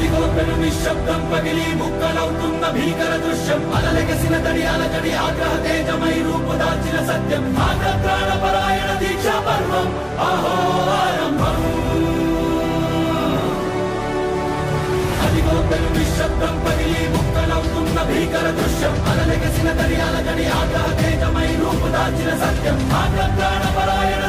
అదిగో పెను నిశ్శబ్దం పగిలి ముక్కలవుతున్న భీకర దృశ్యం అలలెగసిన తడి అలజడి ఆగ్రహ తేజమై రూపుదాల్చిన సత్యం ఆగ్ర ప్రాణపరాయణ దీక్షా పర్వం అహో ఆరంభం అదిగో పెను నిశ్శబ్దం పగిలి ముక్కలవుతున్న భీకర దృశ్యం అలలెగసిన తడి అలజడి ఆగ్రహ తేజమై రూపుదాల్చిన సత్యం ఆగ్ర ప్రాణపరాయణ